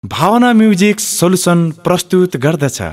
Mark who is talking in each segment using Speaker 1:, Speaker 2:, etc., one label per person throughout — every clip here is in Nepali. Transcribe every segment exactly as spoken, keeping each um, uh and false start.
Speaker 1: भावना म्युजिक सोलुसन प्रस्तुत गर्दछ।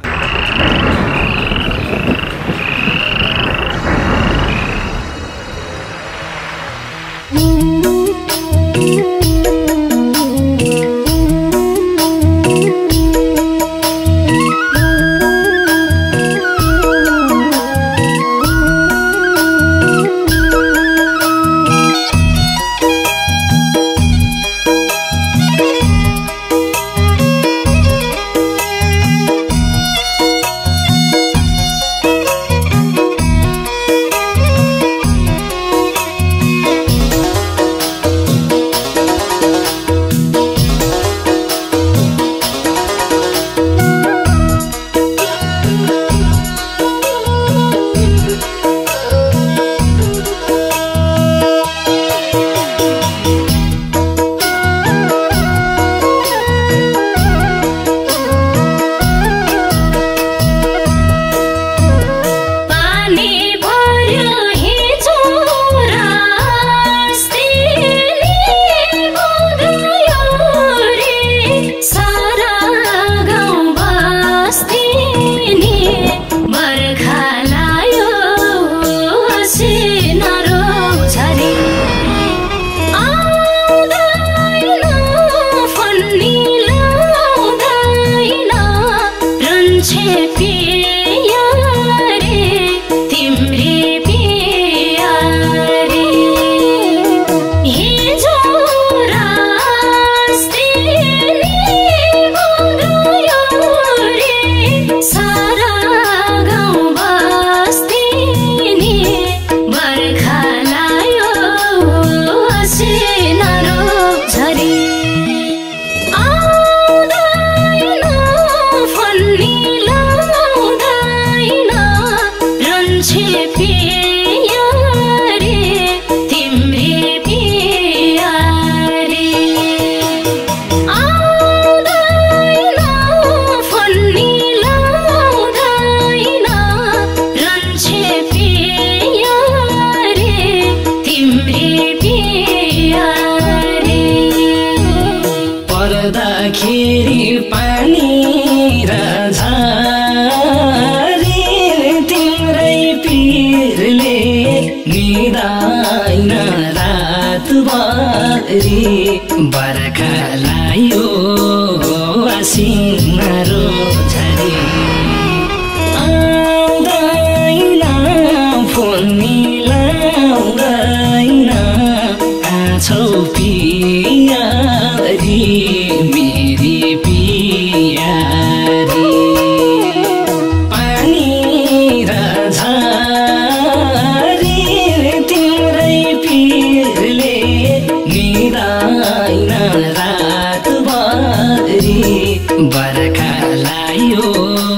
Speaker 2: बरखा लायो आसिनारो झरी आउँदैन फोन मिलाउँदैन आछौ पियारी मेरी पियारी पानी र झरी तिम्रै पिरले निदाइन रातभरि बरखा लायो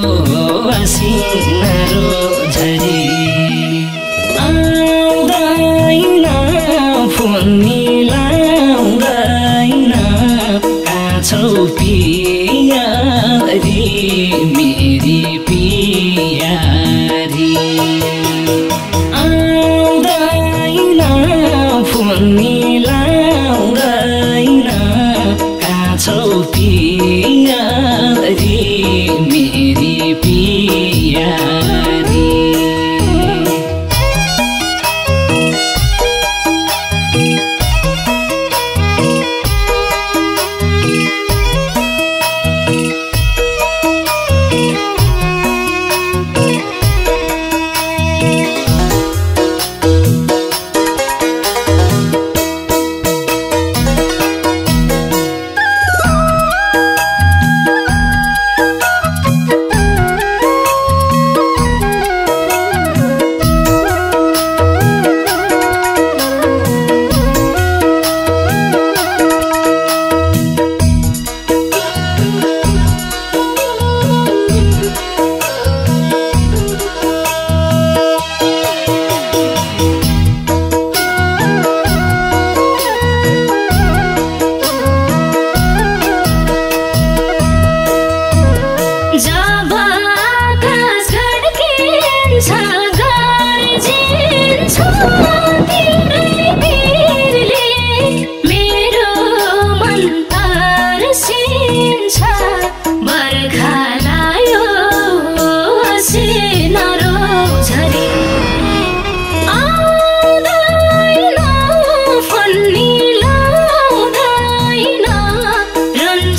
Speaker 2: आसिनारो झरी आउँदैन फोन मिलाउँदैन आछौ पियारी मेरी पियारी आउँदैन फोन मिलाउँदैन आछौ पियारी मेरी पियारी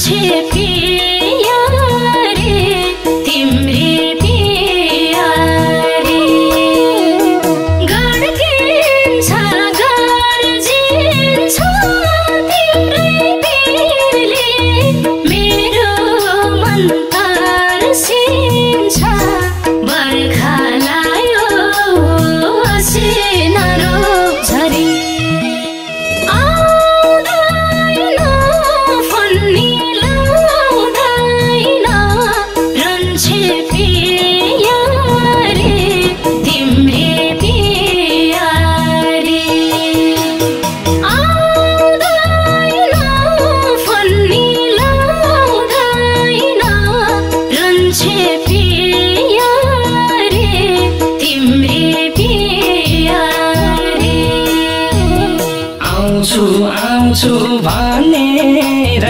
Speaker 2: आउँछु भनेर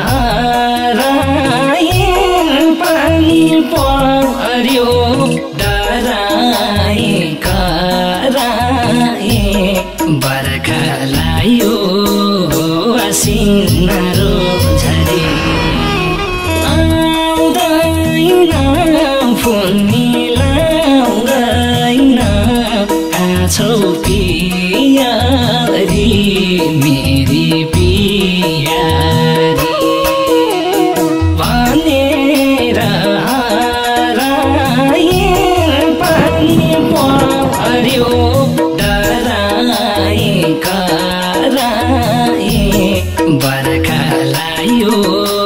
Speaker 2: हराएँ, पानी पर्यो डराएँ कराएँ, बर्खा लायो असिनारो झरी। आउँदैन फोन मिलाउँदैन, आछौ पियारी मेरी पियारी भनेर हराएँ, पानी पर्यो डराएँ कराएँ, बर्खा लायो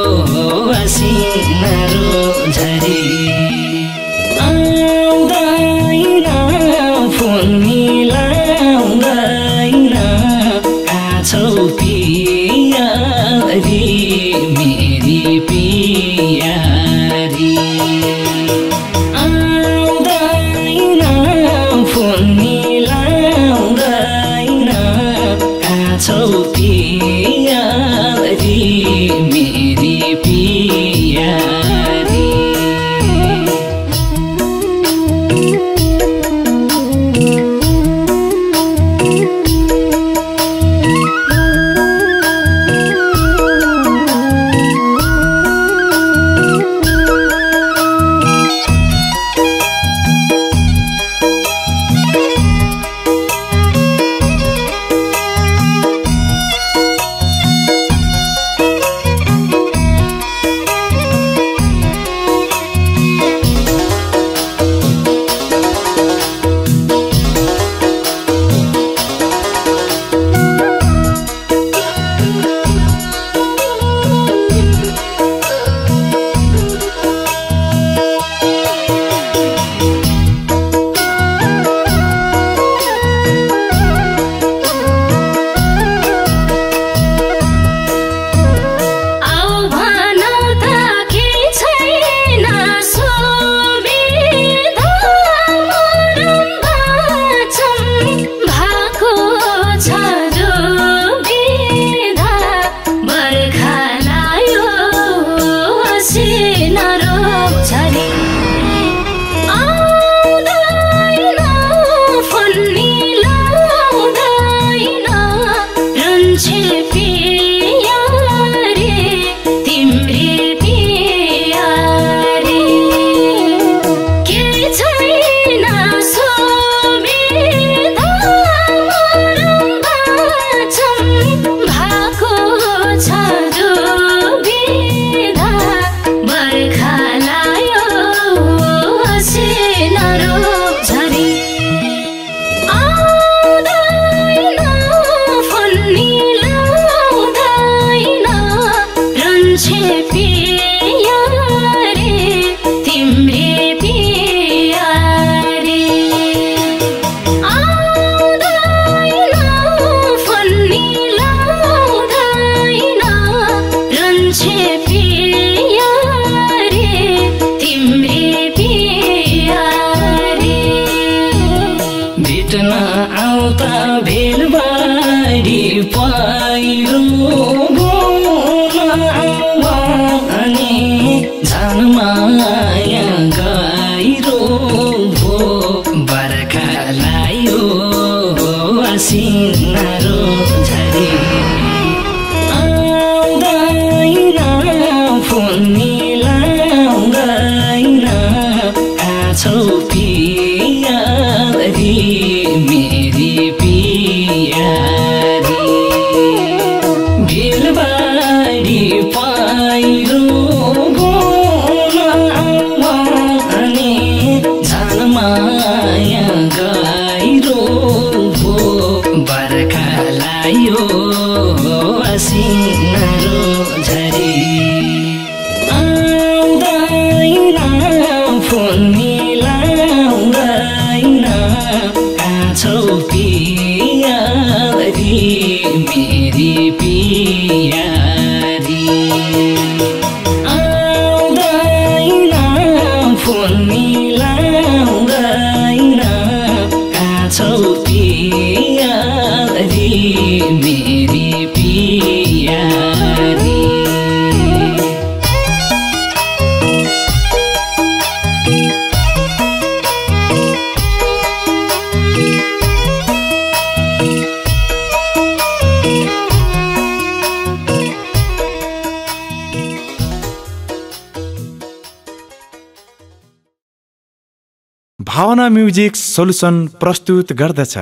Speaker 2: असिनारो झरी। आउँदैन फोन मिलाउँदैन, आछौ पियारी मेरी पियारी। आउँदैन फोन मिलाउँदैन, आछौ पियारी मेरी पियारी। भेट्न आउँदा भेलबारी पहिरो भने झन माया गहिरो भो, बर्खा लायो असिनारो झरी। आउँदैन माया गहिरो भो बर्खा लायो असिनारो झरी आउँदैन फोन मिलाउँदैन कान्छो पियारी मेरी पियारी आउँदैन फोन मिलाउँदैन कान्छो पियारी मेरी पियारी
Speaker 1: भावना म्युजिक सोल्युसन प्रस्तुत गर्दछ।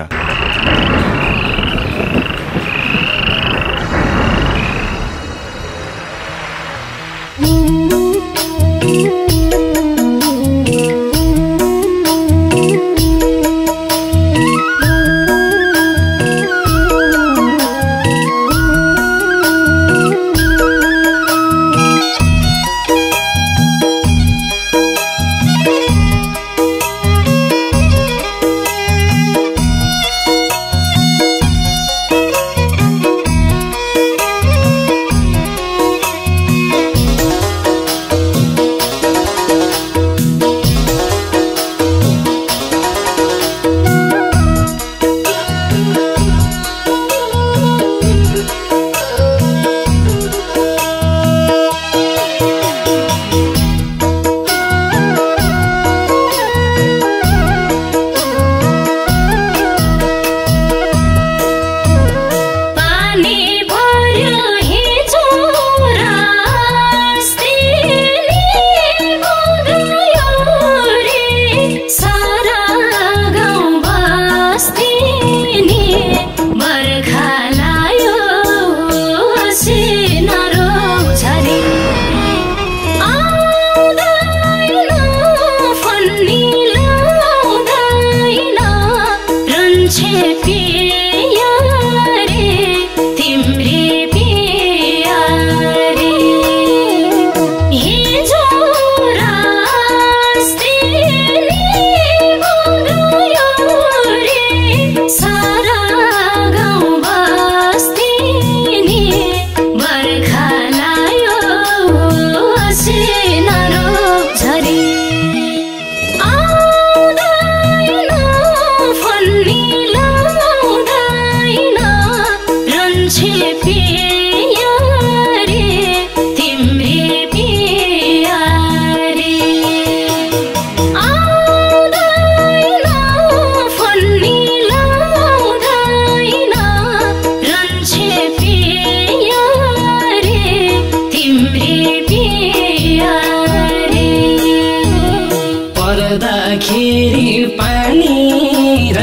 Speaker 2: पर्दाखेरि पानी र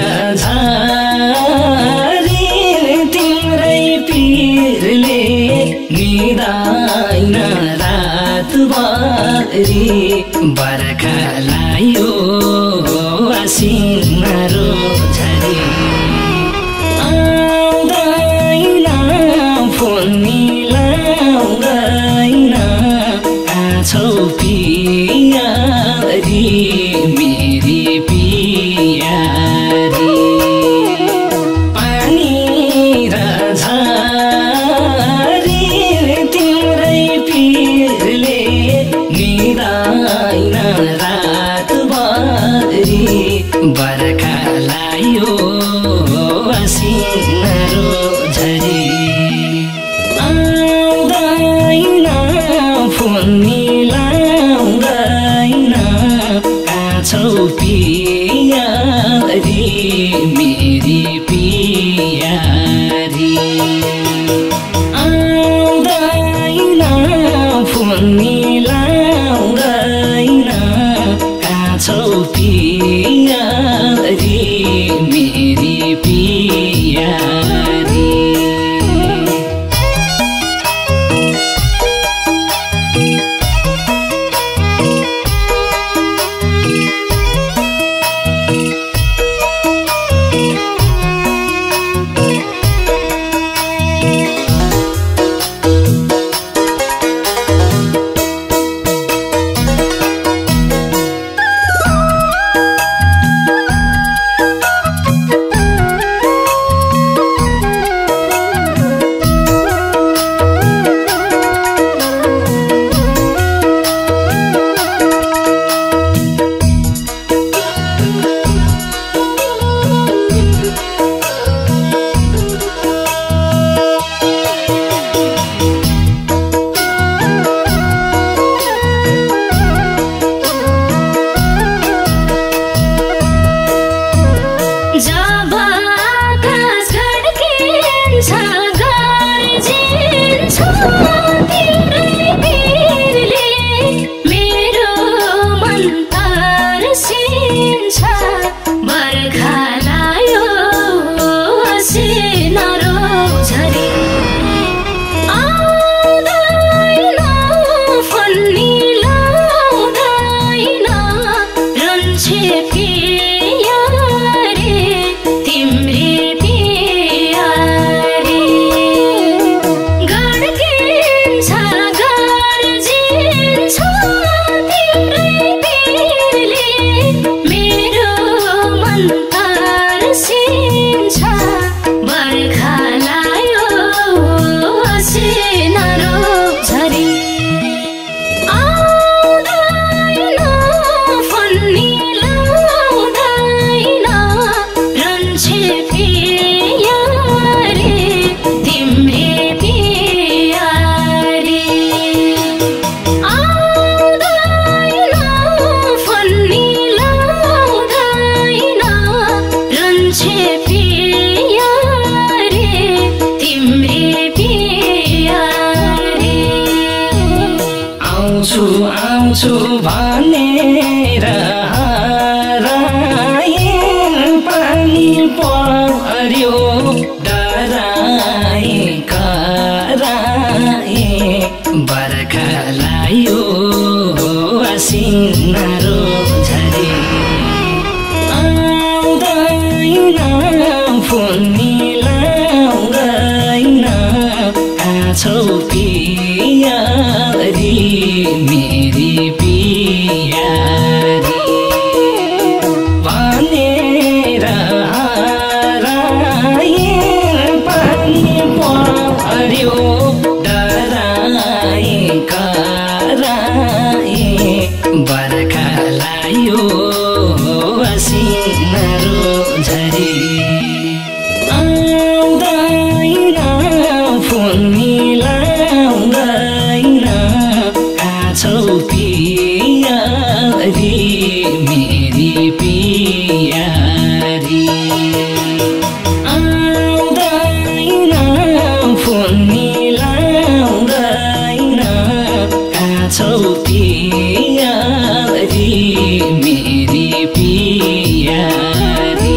Speaker 2: झारी तिम्रै पिरले निदाइन रातभरि बर्खा लायो असिनारो झरी आउँदैन फोन मिलाउँदैन कान्छो पियारी मेरी पियारी पानी र झारी तिम्रै पिरले निदाइन रातभरि बर्खा लायो असिनारो झरी आउँदैन फोन मिलाउँदैन आउँछु भनेर हराए पानी पर्यो डराए कराए बर्खा लायो सिनारो झरे आउँदैन फोन मिलाउँदैन आछौ पियारी मेरी पियारी भनेर हराए पानी पर्यो डराए कराए बर्खा लायो सिनारो झरे आउँदैन फोन मिलाउँदैन आछौ पियारी मेरी पियारी आउँदैन फोन मिलाउँदैन आछौ पियारी मेरी पियारी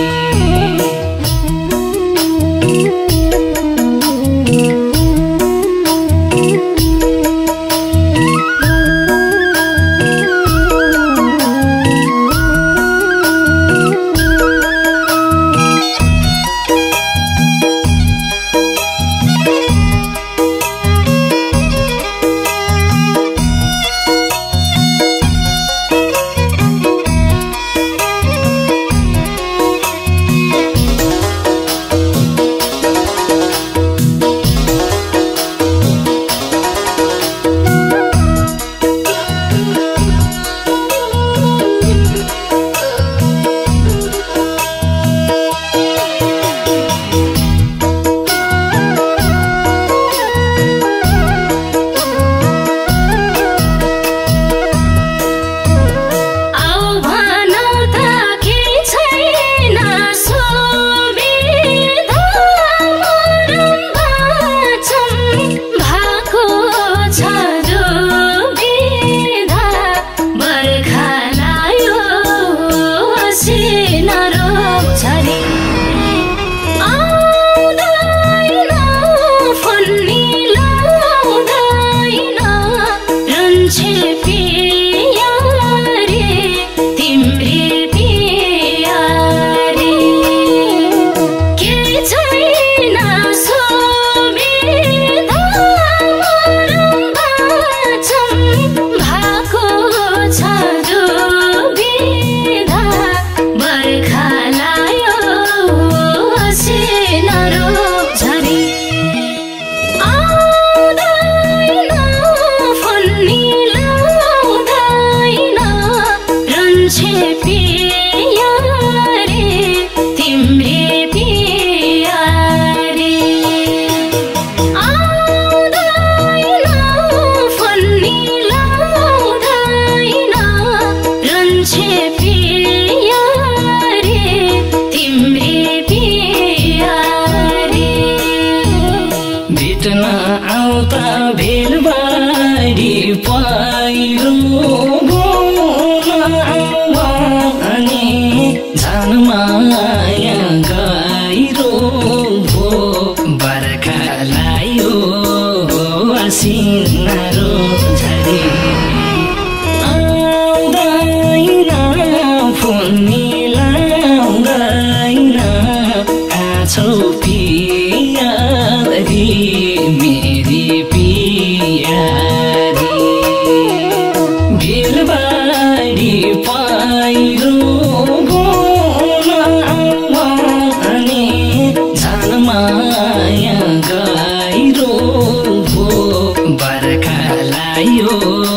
Speaker 2: आउँता भेलबारी पहिरो भने झन् माया गहिरो भो बर्खा लायो सिनारो झरे आउँदैन फोन मिलाउँदैन आछौ पियारी मेरी पियारी भेलबारी पहिरो भने झन् माया गहिरो भो बर्खा लायो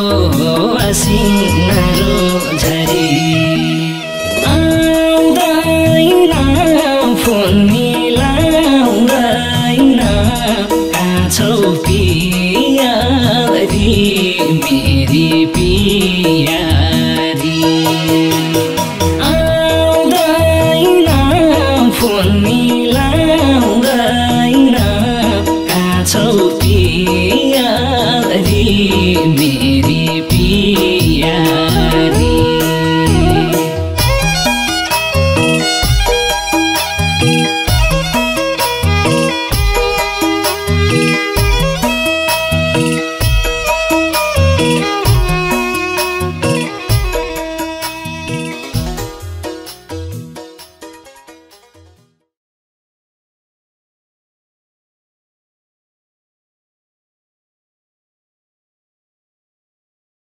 Speaker 2: सिनारो झरे आउँदैन फोन मिलाउँदैन आछौ पियारी मेरी पियारी